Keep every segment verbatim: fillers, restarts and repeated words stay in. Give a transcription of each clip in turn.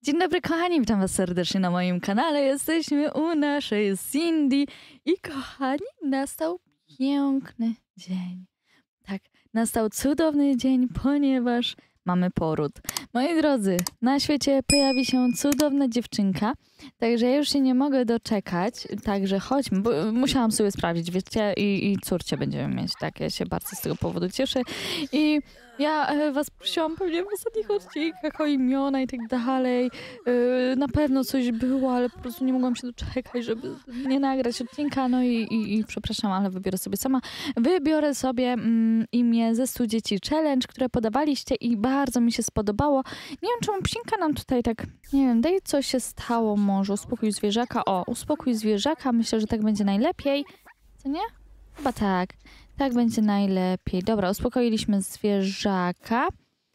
Dzień dobry kochani, witam was serdecznie na moim kanale. Jesteśmy u naszej Cindy i kochani, nastał piękny dzień. Tak, nastał cudowny dzień, ponieważ mamy poród. Moi drodzy, na świecie pojawi się cudowna dziewczynka, także ja już się nie mogę doczekać, także chodźmy, bo musiałam sobie sprawdzić, wiecie, i, i córcie będziemy mieć, tak, ja się bardzo z tego powodu cieszę i ja e, was prosiłam pewnie w ostatnich odcinkach o imiona i tak dalej, e, na pewno coś było, ale po prostu nie mogłam się doczekać, żeby nie nagrać odcinka, no i, i, i przepraszam, ale wybiorę sobie sama, wybiorę sobie mm, imię ze stu dzieci challenge, które podawaliście i bardzo mi się spodobało. Nie wiem, czemu psinka nam tutaj tak, nie wiem, daj co się stało może, uspokój zwierzaka, o, uspokój zwierzaka, myślę, że tak będzie najlepiej, co nie? Chyba tak, tak będzie najlepiej. Dobra, uspokoiliśmy zwierzaka,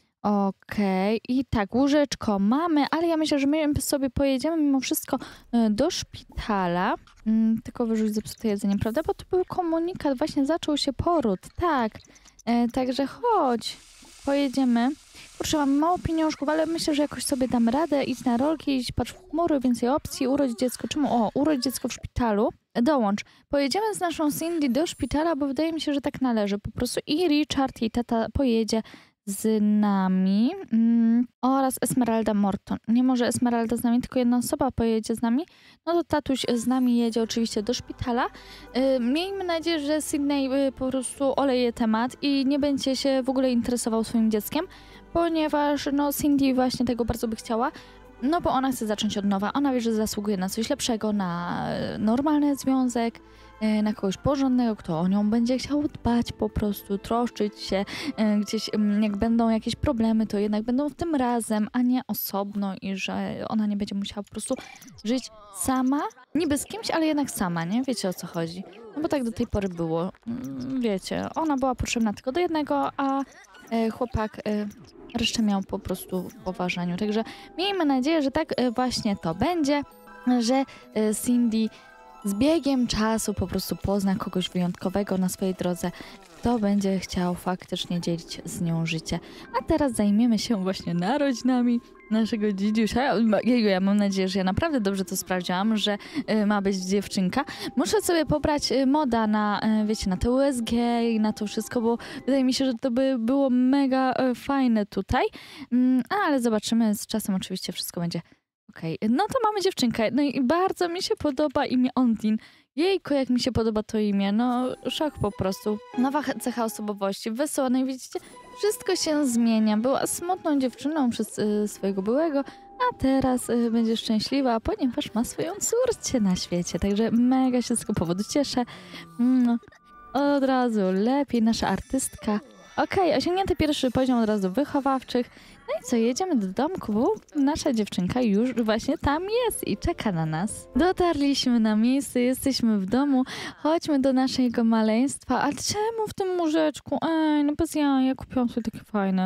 okej, okay. I tak, łóżeczko mamy, ale ja myślę, że my sobie pojedziemy mimo wszystko do szpitala, hmm, tylko wyrzuć zepsute jedzenie, prawda? Bo to był komunikat, właśnie zaczął się poród, tak, e, także chodź, pojedziemy. Kurczę, mam mało pieniążków, ale myślę, że jakoś sobie dam radę. Idź na rolki, idź patrz w chmury, więcej opcji, urodź dziecko. Czemu? O, urodź dziecko w szpitalu. Dołącz. Pojedziemy z naszą Cindy do szpitala, bo wydaje mi się, że tak należy po prostu. I Richard, jej tata, pojedzie z nami mm, oraz Esmeralda Morton. Nie może Esmeralda z nami, tylko jedna osoba pojedzie z nami. No to tatuś z nami jedzie oczywiście do szpitala. Yy, miejmy nadzieję, że Sydney yy, po prostu oleje temat i nie będzie się w ogóle interesował swoim dzieckiem, ponieważ no Cindy właśnie tego bardzo by chciała. No bo ona chce zacząć od nowa. Ona wie, że zasługuje na coś lepszego, na normalny związek, na kogoś porządnego, kto o nią będzie chciał dbać, po prostu troszczyć się. Gdzieś jak będą jakieś problemy, to jednak będą w tym razem, a nie osobno i że ona nie będzie musiała po prostu żyć sama. Niby z kimś, ale jednak sama, nie? Wiecie, o co chodzi. No bo tak do tej pory było. Wiecie, ona była potrzebna tylko do jednego, a chłopak resztę miał po prostu w poważaniu. Także miejmy nadzieję, że tak właśnie to będzie, że Cindy z biegiem czasu po prostu pozna kogoś wyjątkowego na swojej drodze, kto będzie chciał faktycznie dzielić z nią życie. A teraz zajmiemy się właśnie narodzinami naszego dzidziusia. Jeju, ja mam nadzieję, że ja naprawdę dobrze to sprawdziłam, że y, ma być dziewczynka. Muszę sobie pobrać y, moda na, y, wiecie, na te U S G i na to wszystko, bo wydaje mi się, że to by było mega y, fajne tutaj. Mm, ale zobaczymy, z czasem oczywiście wszystko będzie okej. Okay. No to mamy dziewczynkę. No i bardzo mi się podoba imię Ondine. Jejku, jak mi się podoba to imię. No, szok po prostu. Nowa cecha osobowości, wesoła. No i widzicie, wszystko się zmienia. Była smutną dziewczyną przez y, swojego byłego, a teraz y, będzie szczęśliwa, ponieważ ma swoją córkę na świecie. Także mega się z tego powodu cieszę. No, od razu lepiej. Nasza artystka. Okej, okay, osiągnięty pierwszy poziom od razu wychowawczych. No i co, jedziemy do domku, bo nasza dziewczynka już właśnie tam jest i czeka na nas. Dotarliśmy na miejsce, jesteśmy w domu, chodźmy do naszego maleństwa. A czemu w tym łóżeczku? Ej, no bez ja, ja kupiłam sobie takie fajne.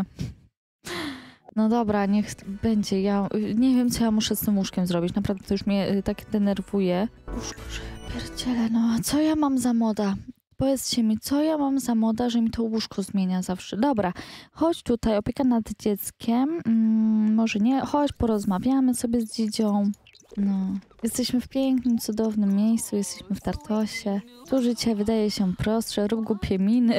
No dobra, niech będzie. Ja nie wiem, co ja muszę z tym łóżkiem zrobić. Naprawdę to już mnie y, tak denerwuje. Łóżko, że pierdziele, no a co ja mam za moda? Powiedzcie mi, co ja mam za moda, że mi to łóżko zmienia zawsze. Dobra, chodź tutaj, opieka nad dzieckiem. Mm, może nie, chodź, porozmawiamy sobie z dzidzią. No, jesteśmy w pięknym, cudownym miejscu, jesteśmy w Tartosie. Tu życie wydaje się prostsze, rób głupie miny.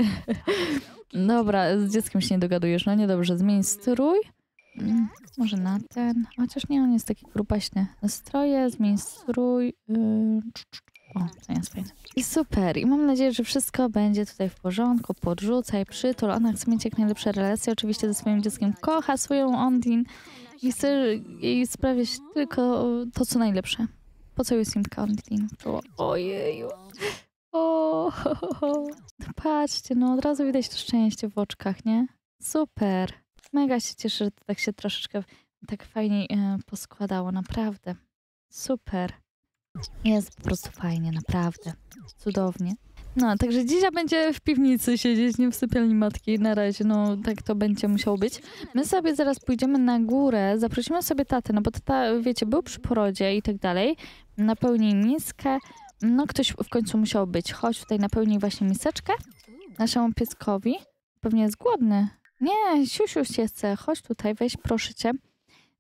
Dobra, z dzieckiem się nie dogadujesz, no niedobrze, zmień strój. Mm, może na ten, chociaż nie, on jest taki grubaśny. Stroje, zmień strój. Yy, O, to jest fajne. I super. I mam nadzieję, że wszystko będzie tutaj w porządku. Podrzucaj, przytul. Ona chce mieć jak najlepsze relacje oczywiście ze swoim dzieckiem. Kocha swoją Ondine i chce jej sprawiać tylko to, co najlepsze. Po co jest Simka Ondine? Ojeju. O, ho, ho, ho. No patrzcie, no od razu widać to szczęście w oczkach, nie? Super. Mega się cieszę, że to tak się troszeczkę tak fajniej e, poskładało. Naprawdę. Super. Jest po prostu fajnie, naprawdę. Cudownie. No, także dzisiaj będzie w piwnicy siedzieć, nie w sypialni matki na razie, no tak to będzie musiało być. My sobie zaraz pójdziemy na górę, zaprosimy sobie tatę, no bo tata, wiecie, był przy porodzie i tak dalej. Napełnij miskę. No ktoś w końcu musiał być. Chodź tutaj, napełnij właśnie miseczkę naszemu pieskowi. Pewnie jest głodny. Nie, siusiu się chce. Chodź tutaj, weź proszę cię.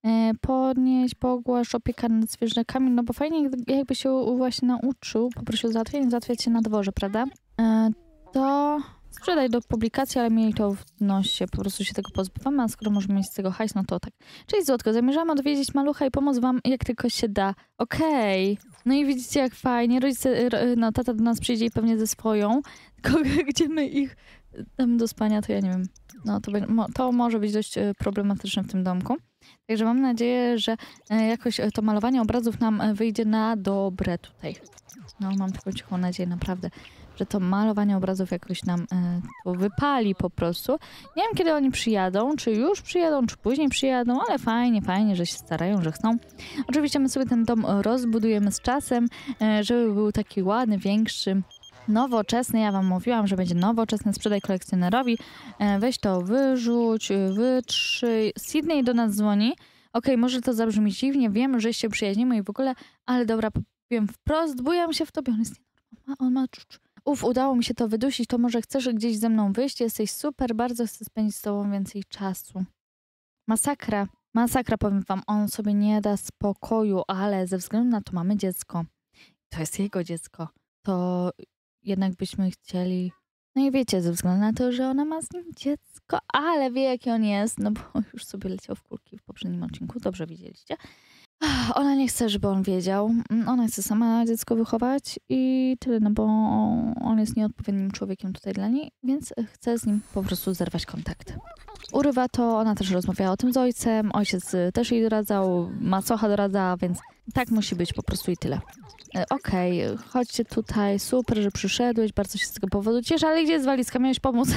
e, podnieść, pogłasz, opieka nad zwierzakami, no bo fajnie jakby się właśnie nauczył, poprosił załatwienie, załatwiać się na dworze, prawda? E, to sprzedaj do publikacji, ale mieli to w nosie, po prostu się tego pozbywamy, a skoro możemy mieć z tego hajs, no to tak. Cześć Złotko, zamierzałam odwiedzić malucha i pomóc wam jak tylko się da. Okej. Okay. No i widzicie jak fajnie, rodzice, no tata do nas przyjdzie i pewnie ze swoją, tylko gdzie my ich damy do spania, to ja nie wiem. No to, to może być dość problematyczne w tym domku. Także mam nadzieję, że jakoś to malowanie obrazów nam wyjdzie na dobre tutaj. No mam taką cichą nadzieję, naprawdę, że to malowanie obrazów jakoś nam e, to wypali po prostu. Nie wiem, kiedy oni przyjadą, czy już przyjadą, czy później przyjadą, ale fajnie, fajnie, że się starają, że chcą. Oczywiście my sobie ten dom rozbudujemy z czasem, e, żeby był taki ładny, większy, nowoczesny. Ja wam mówiłam, że będzie nowoczesny, sprzedaj kolekcjonerowi. E, weź to wyrzuć, wytrzyj. Sydney do nas dzwoni. Okej, okay, może to zabrzmi dziwnie, wiem, że się przyjaźnimy i w ogóle, ale dobra, powiem wprost, bujam się w tobie, on jest nienormalny, on ma czucz. Uf, udało mi się to wydusić, to może chcesz gdzieś ze mną wyjść? Jesteś super, bardzo chcę spędzić z tobą więcej czasu. Masakra, masakra, powiem wam, on sobie nie da spokoju, ale ze względu na to mamy dziecko. To jest jego dziecko. To jednak byśmy chcieli... No i wiecie, ze względu na to, że ona ma z nim dziecko, ale wie jaki on jest, no bo już sobie leciał w kulki w poprzednim odcinku, dobrze widzieliście. Ona nie chce, żeby on wiedział. Ona chce sama dziecko wychować i tyle, no bo on jest nieodpowiednim człowiekiem tutaj dla niej, więc chce z nim po prostu zerwać kontakt. Urywa to, ona też rozmawiała o tym z ojcem, ojciec też jej doradzał, macocha doradzała, więc tak musi być po prostu i tyle. Okej, okay, chodźcie tutaj, super, że przyszedłeś, bardzo się z tego powodu cieszę, ale gdzie jest walizka, miałeś pomóc?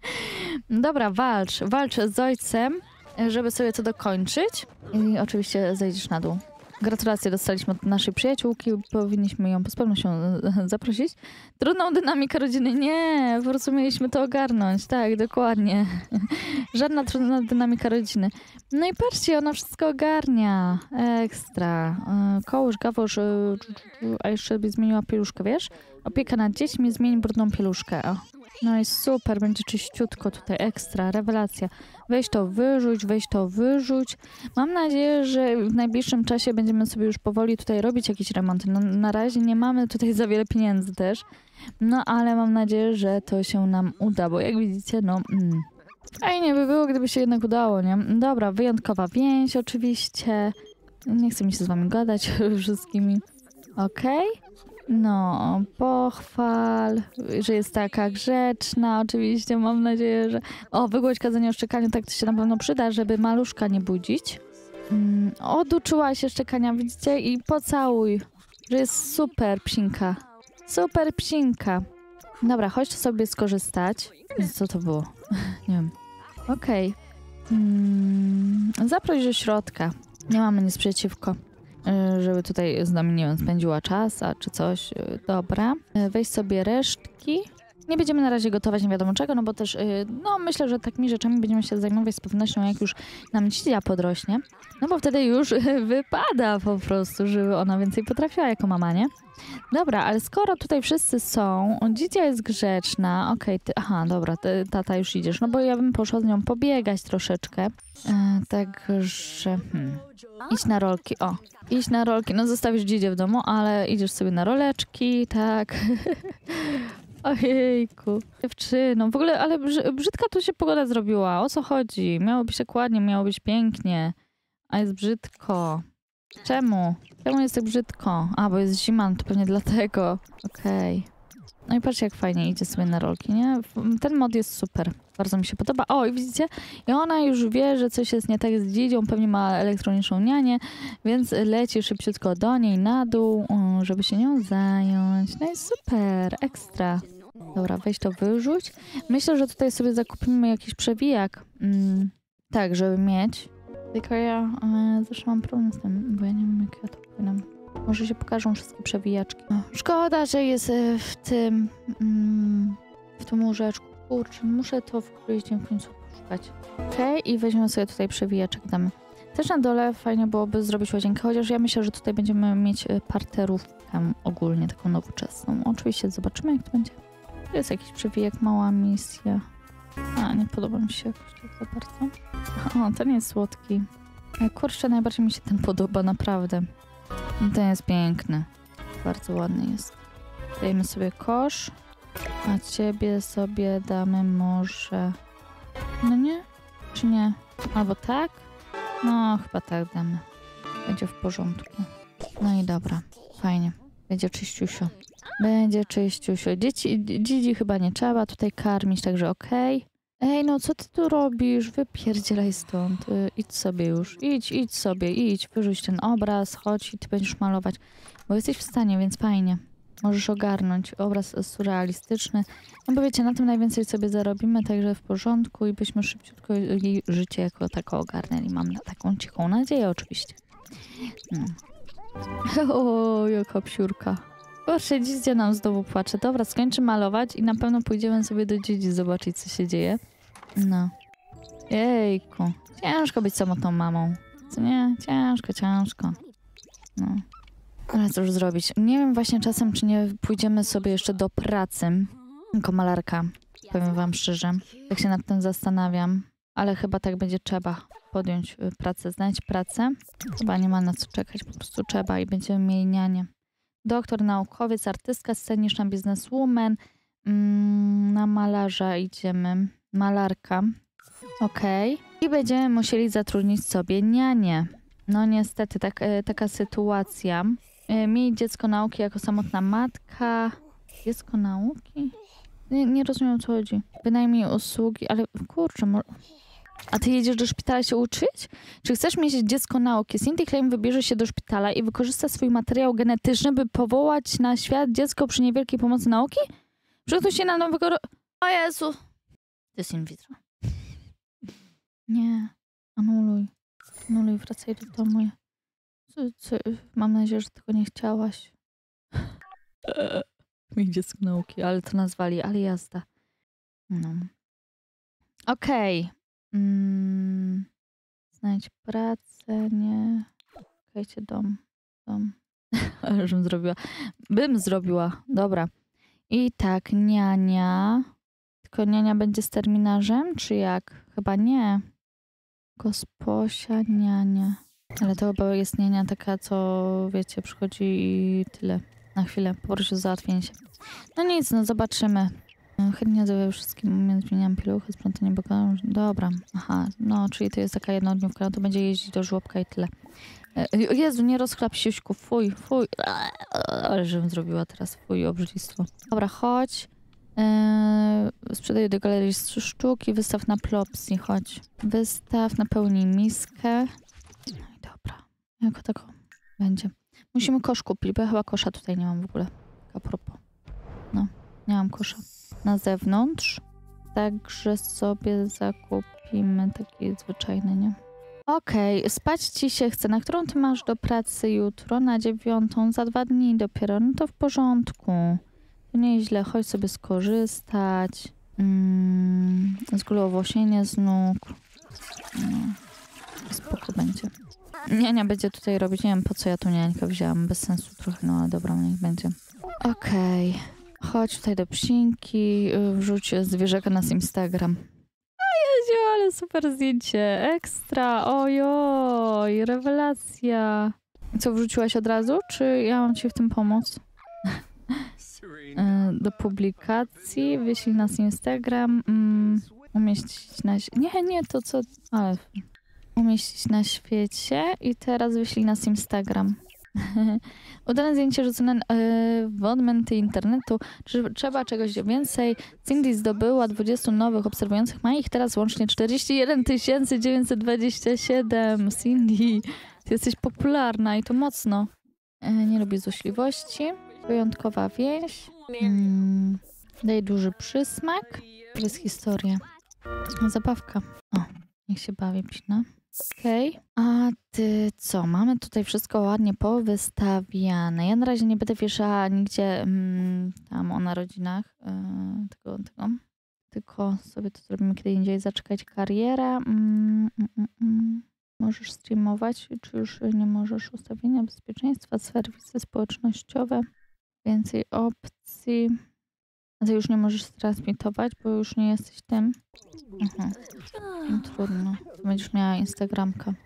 Dobra, walcz, walcz z ojcem, żeby sobie to dokończyć i oczywiście zejdziesz na dół. Gratulacje dostaliśmy od naszej przyjaciółki, powinniśmy ją z pewnością zaprosić. Trudną dynamikę rodziny, nie, po prostu mieliśmy to ogarnąć, tak, dokładnie. Żadna trudna dynamika rodziny. No i patrzcie, ona wszystko ogarnia, ekstra. Kołysz, gawosz, a jeszcze by zmieniła pieluszkę, wiesz? Opieka nad dziećmi, zmień brudną pieluszkę. O. No i super, będzie czyściutko tutaj, ekstra, rewelacja. Weź to wyrzuć, weź to wyrzuć. Mam nadzieję, że w najbliższym czasie będziemy sobie już powoli tutaj robić jakieś remonty. No, na razie nie mamy tutaj za wiele pieniędzy też, no ale mam nadzieję, że to się nam uda, bo jak widzicie, no... Mm. Fajnie by było, gdyby się jednak udało, nie? Dobra, wyjątkowa więź oczywiście. Nie chcę mi się z wami gadać wszystkimi. Okej. Okay. No, pochwal, że jest taka grzeczna, oczywiście, mam nadzieję, że... O, wygłoś kazanie o szczekaniu, tak to się na pewno przyda, żeby maluszka nie budzić. Mm, oduczyła się szczekania, widzicie? I pocałuj, że jest super psinka. Super psinka. Dobra, chodź sobie skorzystać. Co to było? Nie wiem. Okej. Okay. Mm, zaproś do środka. Nie mamy nic przeciwko. Żeby tutaj z nami, nie wiem, spędziła czas, a czy coś. Dobra. Weź sobie resztki. Nie będziemy na razie gotować nie wiadomo czego, no bo też, no myślę, że takimi rzeczami będziemy się zajmować z pewnością, jak już nam dzidzia podrośnie. No bo wtedy już wypada po prostu, żeby ona więcej potrafiła jako mama, nie? Dobra, ale skoro tutaj wszyscy są, dzidzia jest grzeczna, okej, okay, ty, aha, dobra, ty, tata już idziesz, no bo ja bym poszła z nią pobiegać troszeczkę, e, także, hmm. idź na rolki, o, idź na rolki, no zostawisz dzidzię w domu, ale idziesz sobie na roleczki, tak, ojejku, dziewczyno, w ogóle, ale brzy, brzydka tu się pogoda zrobiła, o co chodzi, miało być tak ładnie, miało być pięknie, a jest brzydko. Czemu? Czemu jest tak brzydko? A, bo jest zima, no to pewnie dlatego. Okej. Okay. No i patrzcie, jak fajnie idzie sobie na rolki, nie? Ten mod jest super. Bardzo mi się podoba. O, i widzicie? I ona już wie, że coś jest nie tak z dzidzią, pewnie ma elektroniczną nianię, więc leci szybciutko do niej na dół, żeby się nią zająć. No i super, ekstra. Dobra, weź to wyrzuć. Myślę, że tutaj sobie zakupimy jakiś przewijak. Mm, tak, żeby mieć. Tylko ja e, zawsze mam problem z tym, bo ja nie wiem, jak ja to powinnam. Może się pokażą wszystkie przewijaczki. O, szkoda, że jest e, w tym mm, w tym łóżeczku. Kurczę, muszę to w któryś dzień w końcu poszukać. Okej, okay, i weźmiemy sobie tutaj przewijaczek, damy. Też na dole fajnie byłoby zrobić łazienkę, chociaż ja myślę, że tutaj będziemy mieć parterówkę ogólnie, taką nowoczesną. Oczywiście zobaczymy, jak to będzie. To jest jakiś przewijak, mała misja. A, nie podoba mi się jakoś tak za bardzo. O, ten jest słodki. Ale kurczę, najbardziej mi się ten podoba, naprawdę. Ten jest piękny. Bardzo ładny jest. Dajmy sobie kosz, a ciebie sobie damy może... No nie? Czy nie? Albo tak? No, chyba tak damy. Będzie w porządku. No i dobra, fajnie. Będzie czyściusio. Będzie czyściusio. Dzieci, dzieci chyba nie trzeba tutaj karmić, także okej. Okay. Ej, no co ty tu robisz? Wypierdzielaj stąd. Y, idź sobie już. Idź, idź sobie, idź. Wyrzuć ten obraz, chodź i ty będziesz malować. Bo jesteś w stanie, więc fajnie. Możesz ogarnąć. Obraz surrealistyczny. No bo wiecie, na tym najwięcej sobie zarobimy, także w porządku i byśmy szybciutko jej życie jako tako ogarnęli. Mam na taką cichą nadzieję oczywiście. Hmm. O, jaka psiurka. Proszę, dzidzia nam znowu płacze. Dobra, skończy malować i na pewno pójdziemy sobie do dzidzi zobaczyć, co się dzieje. No. Jejku. Ciężko być samotną mamą. Co nie? Ciężko, ciężko. No. Ale co już zrobić? Nie wiem właśnie czasem, czy nie pójdziemy sobie jeszcze do pracy jako malarka. Powiem wam szczerze. Tak się nad tym zastanawiam. Ale chyba tak będzie trzeba podjąć pracę, znaleźć pracę. Chyba nie ma na co czekać, po prostu trzeba i będziemy mieli nianie. Doktor, naukowiec, artystka sceniczna, bizneswoman. Mm, na malarza idziemy. Malarka. Okej. Okay. I będziemy musieli zatrudnić sobie nianię. No niestety, tak, e, taka sytuacja. E, miej dziecko nauki jako samotna matka. Dziecko nauki? Nie, nie rozumiem, o co chodzi. Wynajmij usługi, ale kurczę, mo- a ty jedziesz do szpitala się uczyć? Czy chcesz mieć dziecko nauki? Cindy Klein wybierze się do szpitala i wykorzysta swój materiał genetyczny, by powołać na świat dziecko przy niewielkiej pomocy nauki? Przygotuj się na nowego... Ro- o Jezu! To jest in vitro. Nie. Anuluj. Anuluj, wracaj do domu. Co, co? Mam nadzieję, że tego nie chciałaś. Miej dziecko nauki, ale to nazwali, ale jazda. No. Okej. Okay. Mm, znajdź pracę, nie. Czekajcie, dom. Dom. Ale żebym zrobiła. Bym zrobiła. Dobra. I tak, niania. Tylko niania będzie z terminarzem, czy jak? Chyba nie. Gosposia, niania. Ale to chyba jest niania taka, co wiecie, przychodzi i tyle. Na chwilę. Poproszę o załatwienie się. No nic, no zobaczymy. Chętnie odzywają wszystkim, więc zmieniam pieluchy, sprzątanie pokoju. Dobra, aha, no, czyli to jest taka jednodniówka, no to będzie jeździć do żłobka i tyle. Jezu, nie rozchlap siuśku, fuj, fuj. Ale żebym zrobiła teraz, fuj, obrzydlistwo. Dobra, chodź. Eee, sprzedaję do galerii trzy sztuki, wystaw na plopsy, chodź. Wystaw, napełnij miskę. No i dobra, jako tako będzie. Musimy kosz kupić, bo ja chyba kosza tutaj nie mam w ogóle. A propos. No, nie mam kosza. Na zewnątrz. Także sobie zakupimy taki zwyczajny, nie? Okej, okay, spać ci się chce. Na którą ty masz do pracy jutro? Na dziewiątą, za dwa dni dopiero. No to w porządku. To nieźle, chodź sobie skorzystać. Mm, zgłowosienie z nóg. No, spoko będzie. Niania będzie tutaj robić. Nie wiem, po co ja tu niańkę wzięłam. Bez sensu trochę, no ale dobra, niech będzie. Okej. Okay. Chodź tutaj do psinki, wrzuć zwierzaka na Instagram. O Jezu, ale super zdjęcie. Ekstra, ojoj, rewelacja. Co, wrzuciłaś od razu, czy ja mam ci w tym pomóc? Do publikacji, wyślij nas Instagram, um, umieścić na... Nie, nie, to co... Ale... Umieścić na świecie i teraz wyślij nas Instagram. Udane zdjęcie rzucone yy, w odmęty internetu. Czy trzeba czegoś więcej? Cindy zdobyła dwudziestu nowych obserwujących. Ma ich teraz łącznie czterdzieści jeden tysięcy dziewięćset dwadzieścia siedem. Cindy, ty jesteś popularna i to mocno. Yy, nie lubię złośliwości. Wyjątkowa więź. Mm, daj duży przysmak. To jest historia. Zabawka. O, niech się bawi psina. Okej, okay. A ty co? Mamy tutaj wszystko ładnie powystawiane. Ja na razie nie będę wieszała nigdzie mm, tam o narodzinach yy, tego, tego. Tylko sobie to zrobimy kiedy indziej. Zaczekać kariera. Mm, mm, mm. Możesz streamować, czy już nie możesz? Ustawienia bezpieczeństwa, serwisy społecznościowe. Więcej opcji. A ty już nie możesz transmitować, bo już nie jesteś tym. Aha. No, trudno. Będziesz miała Instagramka.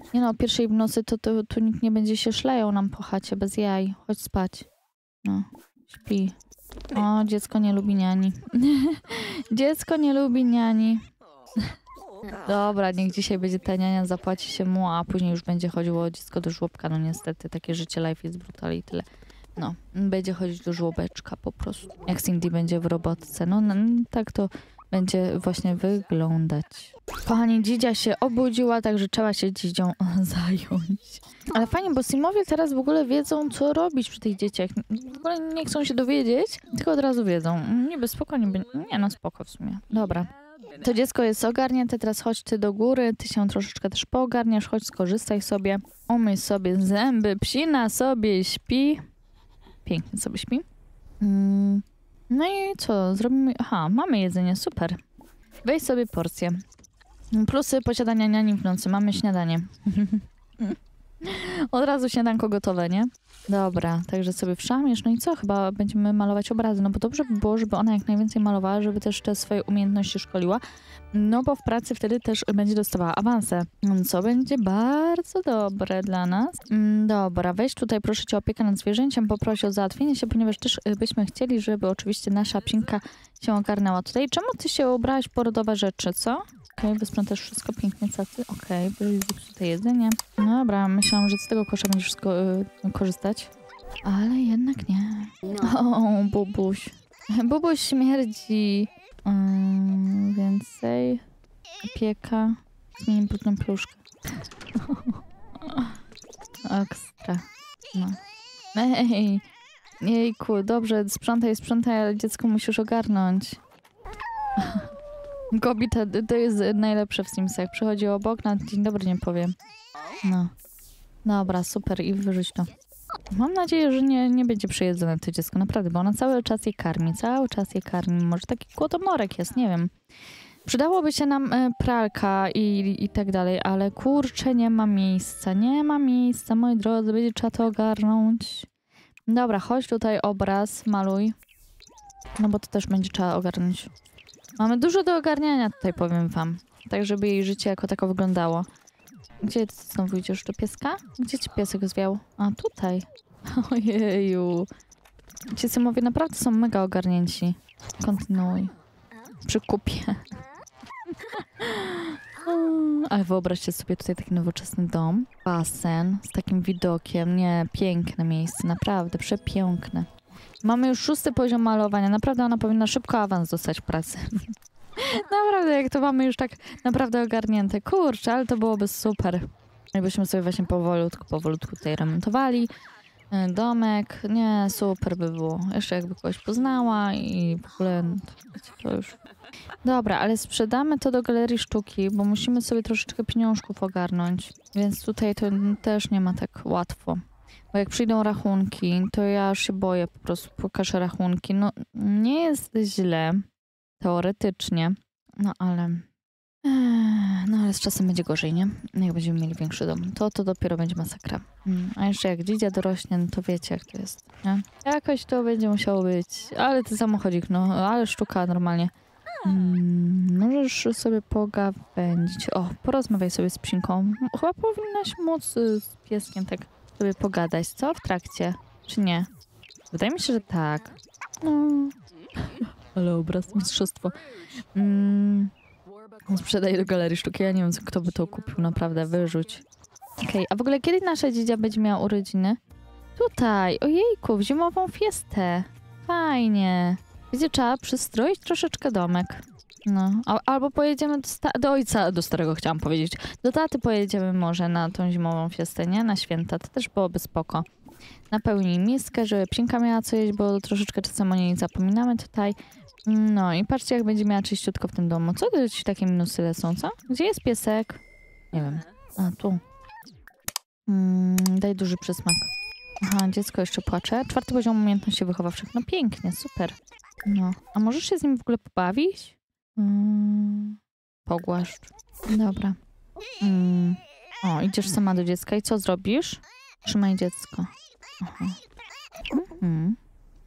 Nie no, o pierwszej w nocy to, to tu nikt nie będzie się szlejał nam po chacie, bez jaj. Chodź spać. No, śpi. O, dziecko nie lubi niani. Dziecko nie lubi niani. Dobra, niech dzisiaj będzie ta niania, zapłaci się mu, a później już będzie chodziło dziecko do żłobka. No niestety, takie życie life jest brutal i tyle. No, będzie chodzić do żłobeczka po prostu. Jak Cindy będzie w robotce. No, no tak to będzie właśnie wyglądać. Kochani, dzidzia się obudziła, także trzeba się dzidzią zająć. Ale fajnie, bo Simowie teraz w ogóle wiedzą, co robić przy tych dzieciach. W ogóle nie chcą się dowiedzieć, tylko od razu wiedzą. Niby spoko, niby... Nie no, spoko w sumie. Dobra. To dziecko jest ogarnięte, teraz chodź ty do góry, ty się troszeczkę też poogarniasz, chodź skorzystaj sobie, umyj sobie zęby, psina sobie śpi. Pięknie sobie śpi. Mm. No i co? Zrobimy... Aha, mamy jedzenie, super. Weź sobie porcję. Plusy posiadania niani w nocy. Mamy śniadanie. Od razu śniadanko gotowe, nie? Dobra, także sobie wszamiesz. No i co? Chyba będziemy malować obrazy. No bo dobrze by było, żeby ona jak najwięcej malowała, żeby też te swoje umiejętności szkoliła. No bo w pracy wtedy też będzie dostawała awanse. Co będzie bardzo dobre dla nas. Dobra, weź tutaj proszę cię opiekę nad zwierzęciem. Poproś o załatwienie się, ponieważ też byśmy chcieli, żeby oczywiście nasza psinka się ogarnęła tutaj. Czemu ty się ubrałaś porodowe rzeczy, co? Okej, okay, wysprzątasz wszystko pięknie, cacy. Okej, okay, zepsute jedzenie. No dobra, myślałam, że z tego kosza będziesz wszystko y, korzystać. Ale jednak nie. O, Bubuś. Bubuś śmierdzi. Um, więcej. Opieka. Zmień brudną pluszkę. Ekstra. No. Ej, jejku, dobrze, sprzątaj, sprzątaj, ale dziecko musisz ogarnąć. Kobieta, to jest najlepsze w Simsach. Przychodzi obok, na dzień dobry nie powiem. No. Dobra, super i wyrzuć to. Mam nadzieję, że nie, nie będzie przejedzone to dziecko, naprawdę, bo ona cały czas je karmi, cały czas je karmi. Może taki kłotomorek jest, nie wiem. Przydałoby się nam y, pralka i, i tak dalej, ale kurczę, nie ma miejsca, nie ma miejsca, moi drodzy, będzie trzeba to ogarnąć. Dobra, chodź tutaj obraz, maluj. No bo to też będzie trzeba ogarnąć. Mamy dużo do ogarniania tutaj, powiem wam. Tak, żeby jej życie jako tako wyglądało. Gdzie ty znowu idziesz? Do pieska? Gdzie ci piesek zwiał? A, tutaj. Ojeju. Ci symowie naprawdę są mega ogarnięci. Kontynuuj. Przy kupie. Ale wyobraźcie sobie tutaj taki nowoczesny dom. Basen z takim widokiem. Nie, piękne miejsce. Naprawdę, przepiękne. Mamy już szósty poziom malowania. Naprawdę ona powinna szybko awans dostać w pracy. Naprawdę, jak to mamy już tak naprawdę ogarnięte. Kurczę, ale to byłoby super. Jakbyśmy sobie właśnie powolutku, powolutku tutaj remontowali. Domek. Nie, super by było. Jeszcze jakby kogoś poznała i w ogóle to już... Dobra, ale sprzedamy to do galerii sztuki, bo musimy sobie troszeczkę pieniążków ogarnąć. Więc tutaj to też nie ma tak łatwo. Bo jak przyjdą rachunki, to ja już się boję, po prostu pokażę rachunki. No, nie jest źle, teoretycznie, no ale... No ale z czasem będzie gorzej, nie? Jak będziemy mieli większy dom, to to dopiero będzie masakra. A jeszcze jak dzidzia dorośnie, no to wiecie jak to jest, nie? Jakoś to będzie musiało być. Ale ty samochodzik, no, ale sztuka normalnie. Hmm, możesz sobie pogawędzić. O, porozmawiaj sobie z psinką. Chyba powinnaś móc z pieskiem tak sobie pogadać, co? W trakcie, czy nie? Wydaje mi się, że tak. No. Ale obraz, mistrzostwo. Mm. Sprzedaj do galerii sztuki. Ja nie wiem, kto by to kupił. Naprawdę, wyrzuć. Okej, okay. A w ogóle kiedy nasza dzidzia będzie miała urodziny? Tutaj. Ojejku, w zimową fiestę. Fajnie. Będzie trzeba przystroić troszeczkę domek. No. Albo pojedziemy do, do ojca, do starego chciałam powiedzieć. Do taty pojedziemy może na tą zimową fiestę, nie? Na święta. To też byłoby spoko. Napełnij miskę, żeby psinka miała co jeść, bo troszeczkę czasem o niej zapominamy tutaj. No i patrzcie, jak będzie miała czyściutko w tym domu. Co to ci takie minusy lecą, co? Gdzie jest piesek? Nie wiem. A, tu. Mm, daj duży przysmak. Aha, dziecko jeszcze płacze. Czwarty poziom umiejętności wychowawczych. No pięknie, super. No. A możesz się z nim w ogóle pobawić? Mm, pogłaszcz. Dobra. Mm. O, idziesz sama do dziecka i co zrobisz? Trzymaj dziecko. Aha. Mhm.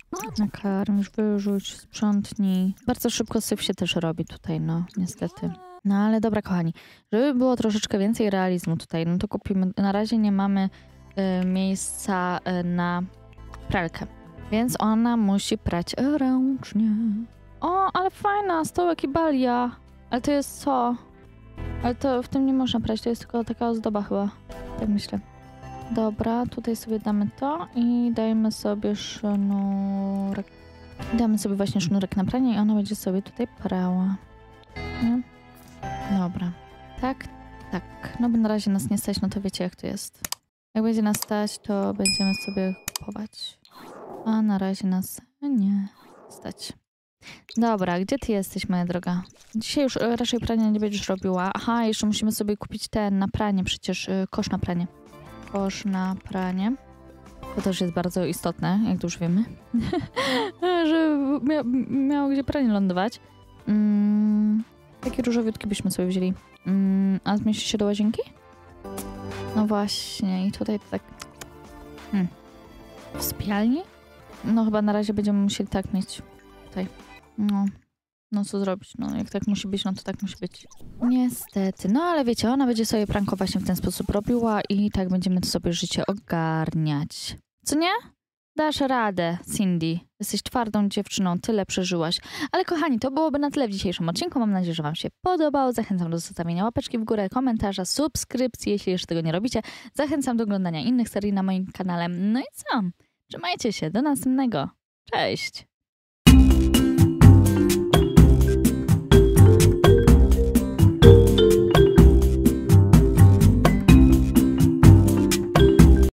Nakarmisz, wyrzuć, sprzątnij. Bardzo szybko syf się też robi tutaj, no, niestety. No ale dobra, kochani, żeby było troszeczkę więcej realizmu tutaj, no to kupimy, na razie nie mamy y, miejsca y, na pralkę, więc ona musi prać ręcznie. O, ale fajna, stołek i balia. Ale to jest co? Ale to w tym nie można prać, to jest tylko taka ozdoba chyba, tak myślę. Dobra, tutaj sobie damy to i dajmy sobie sznurek. Damy sobie właśnie sznurek na pranie i ona będzie sobie tutaj prała. Nie? Dobra. Tak, tak. No bo na razie nas nie stać, no to wiecie jak to jest. Jak będzie nas stać, to będziemy sobie kupować. A na razie nas nie stać. Dobra, gdzie ty jesteś, moja droga? Dzisiaj już raczej prania nie będziesz robiła. Aha, jeszcze musimy sobie kupić ten na pranie, przecież kosz na pranie. Kosz na pranie. To też jest bardzo istotne, jak to już wiemy. Żeby mia miało gdzie pranie lądować. Mm, takie różowiutki byśmy sobie wzięli. Mm, a zmieści się do łazienki? No właśnie, i tutaj tak... Hmm. W sypialni? No chyba na razie będziemy musieli tak mieć. Tutaj. No. No co zrobić? No jak tak musi być, no to tak musi być. Niestety. No ale wiecie, ona będzie sobie pranko właśnie w ten sposób robiła i tak będziemy sobie życie ogarniać. Co nie? Dasz radę, Cindy. Jesteś twardą dziewczyną, tyle przeżyłaś. Ale kochani, to byłoby na tyle w dzisiejszym odcinku. Mam nadzieję, że wam się podobało. Zachęcam do zostawienia łapeczki w górę, komentarza, subskrypcji, jeśli jeszcze tego nie robicie. Zachęcam do oglądania innych serii na moim kanale. No i co? Trzymajcie się, do następnego. Cześć!